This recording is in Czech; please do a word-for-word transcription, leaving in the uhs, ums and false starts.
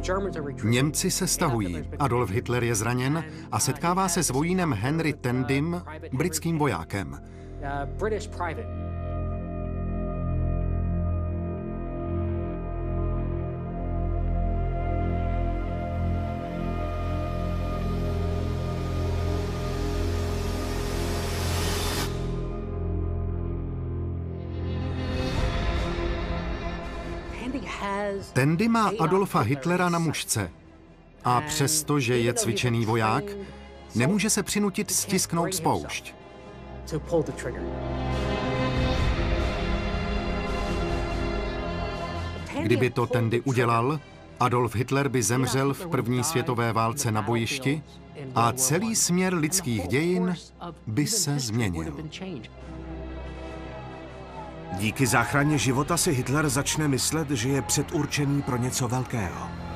Němci se stahují, Adolf Hitler je zraněn a setkává se s vojínem Henry Tandym, britským vojákem. Tandy má Adolfa Hitlera na mušce a přestože je cvičený voják, nemůže se přinutit stisknout spoušť. Kdyby to Tandy udělal, Adolf Hitler by zemřel v první světové válce na bojišti a celý směr lidských dějin by se změnil. Díky záchraně života si Hitler začne myslet, že je předurčený pro něco velkého.